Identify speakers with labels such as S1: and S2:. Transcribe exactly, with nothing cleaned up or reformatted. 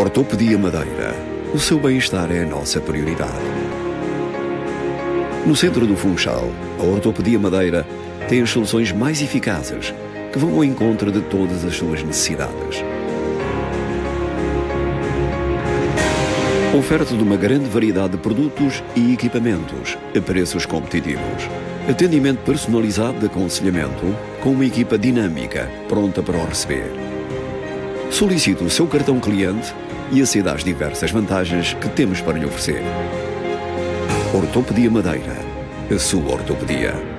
S1: Ortopedia Madeira. O seu bem-estar é a nossa prioridade. No centro do Funchal, a Ortopedia Madeira tem as soluções mais eficazes que vão ao encontro de todas as suas necessidades. Oferta de uma grande variedade de produtos e equipamentos a preços competitivos. Atendimento personalizado de aconselhamento com uma equipa dinâmica pronta para o receber. Solicite o seu cartão cliente e aceda às diversas vantagens que temos para lhe oferecer. Ortopedia Madeira. A sua ortopedia.